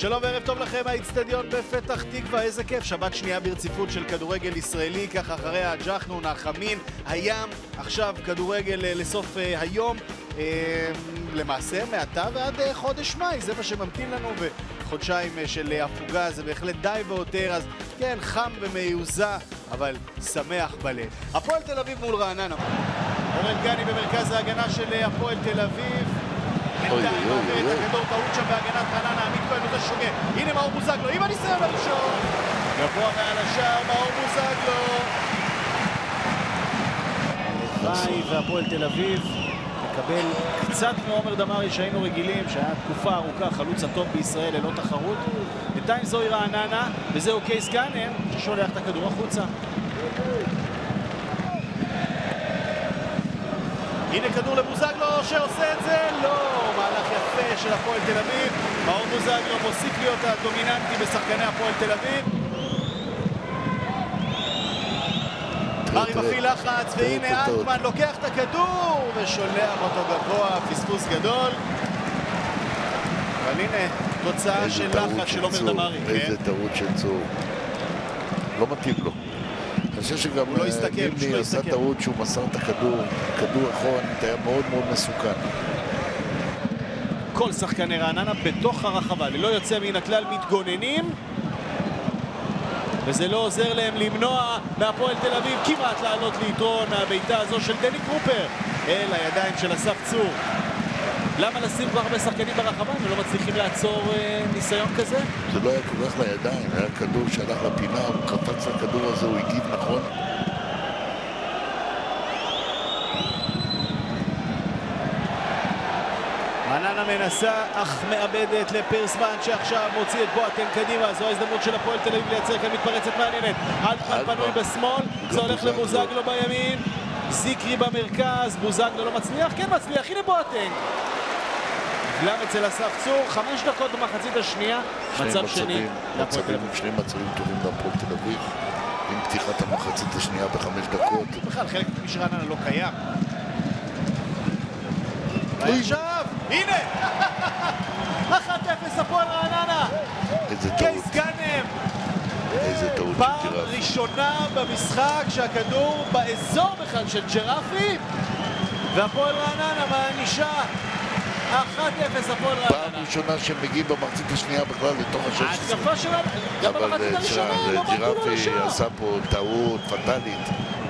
שלום וערב טוב לכם מהאצטדיון בפתח תקווה, איזה כיף, שבת שנייה ברציפות של כדורגל ישראלי, כך אחרי הג'חנון, החמין, הים, עכשיו כדורגל לסוף היום, למעשה מעתה ועד חודש מאי, זה מה שממתין לנו, וחודשיים של הפוגה זה בהחלט די ויותר, אז כן, חם ומיוזע, אבל שמח בלב. הפועל תל אביב מול רעננה. אורן גני במרכז ההגנה של הפועל תל אביב. בינתיים מעביר את הכדור, טעות שם בהגנת רעננה, עמית כהן נותן שוגה. הנה מאור בוזגלו, עם הניסיון הראשון. גבוה מעל השער, מאור בוזגלו. הלוואי והפועל תל אביב מקבל קצת מעומר דמרי שהיינו רגילים, שהיה תקופה ארוכה חלוץ הטוב בישראל ללא תחרות. בינתיים זוהי רעננה, וזהו קייס גאנם ששולח את הכדור החוצה. הנה כדור לבוזגלו שעושה את זה, לא, מהלך יפה של הפועל תל אביב. מאור בוזגלו מוסיף להיות הדומיננטי בשחקני הפועל תל אביב. מרי מפעיל לחץ, והנה אלטמן לוקח את הכדור ושולח אותו גבוה, פספוס גדול. אבל הנה תוצאה של לחץ של עומר דמרי. איזה טעות של צור, לא מתאים לו. אני חושב שגם נימני עשה טעות שהוא מסר את הכדור, כדור אחרון, היה מאוד מאוד מסוכן. כל שחקני רעננה בתוך הרחבה, ללא יוצא מן הכלל מתגוננים, וזה לא עוזר להם למנוע מהפועל תל אביב כמעט לעלות ליתרון. הביתה הזו של דני קרופר אל הידיים של אסף צור. למה לשים כבר הרבה שחקנים ברחבה אם לא מצליחים לעצור ניסיון כזה? זה לא היה כל כך לידיים, היה כדור שהלך לפינה, הוא קפץ לכדור הזה, הוא הגיב נכון. רעננה מנסה אך מאבדת לפרסמן שעכשיו מוציא את בואטן קדימה. זו ההזדמנות של הפועל תל אביב לייצר כאן מתפרצת מעניינת. אלטמן פנוי בשמאל, זה הולך לבוזגלו בימין, זיקרי במרכז, בוזגלו לא מצליח, כן מצליח, הנה בואטן גלם אצל אסף צור. 5 דקות במחצית השנייה, מצב שני. שני מצבים טובים להפועל תל אביב עם פתיחת המחצית השנייה ב5 דקות. בכלל חלק משרעננה לא קיים. עכשיו, הנה! 1-0 הפועל רעננה. איזה טעות. קייס גאנם. איזה טעות של פעם ג'רפי. ראשונה במשחק שהכדור באזור בכלל של ג'רפי, והפועל רעננה מענישה. 1-0 הפועל רעננה. פעם ראשונה שהם מגיעים במחצית השנייה בכלל לתוך ה-16. ההתקפה שלנו, גם במחצית הראשונה, לא ברקו לו ג'רפי לשער. עשה פה טעות פטלית.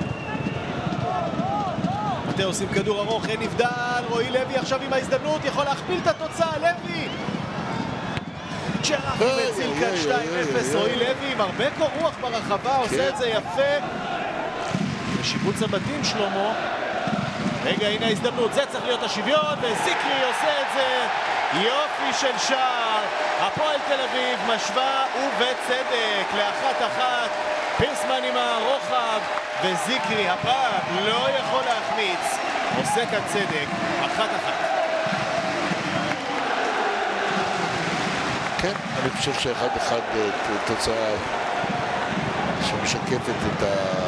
מתי עושים כדור ארוך, אין נבדל, רועי לוי עכשיו עם ההזדמנות, יכול להכפיל את התוצאה, לוי! ג'רפי מציל כאן 2-0, רועי לוי עם הרבה קור רוח ברחבה, עושה את זה יפה. בשיבוץ הבתים שלמה. רגע, הנה ההזדמנות, זה צריך להיות השוויון, וזיקרי עושה את זה. יופי של שער. הפועל תל אביב משווה ובצדק ל1-1. פרסמן עם הרוחב, וזיקרי הפעם לא יכול להחמיץ. עושה כאן צדק, 1-1. כן, אני חושב ש1-1 תוצאה שמשקפת את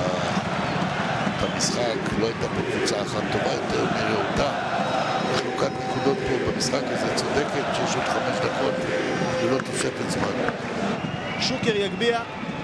המשחק. לא הייתה פה קבוצה אחת טובה יותר מרעותה. חלוקת נקודות פה במשחק הזה צודקת, שיש עוד 5 דקות ולא תוספת זמן. שוקר יגביע.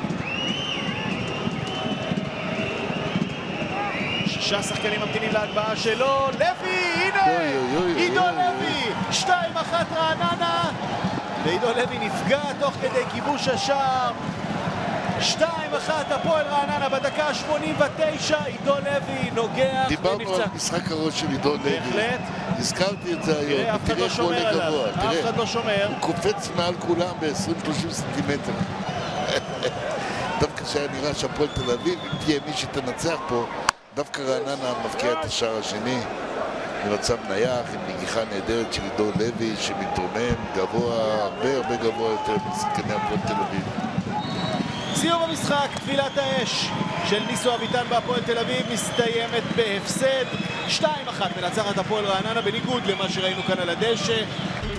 6 שחקנים ממתינים להגבהה שלו. לוי, הנה! עידו לוי! 2-1 רעננה. ועידו לוי נפגע תוך כדי כיבוש השער. 2-1 הפועל רעננה בדקה 89. עידו לוי נוגח. דיברנו על משחק הראש של עידו לוי. בהחלט. הזכרתי את זה היום. אף אחד לא שומר עליו. אף אחד לא שומר. הוא קופץ מעל כולם ב-20-30 סנטימטר. דווקא שהיה נראה שהפועל תל אביב, אם תהיה מי שתנצח פה, דווקא רעננה מבקיע את השער השני במצב נייח, עם נגיחה נהדרת של עידו לוי שמתרומם גבוה, הרבה גבוה יותר משחקני הפועל תל אביב. סיום המשחק, תפילת האש של ניסו אביטן בהפועל תל אביב מסתיימת בהפסד. 2-1 מנצחת הפועל רעננה בניגוד למה שראינו כאן על הדשא.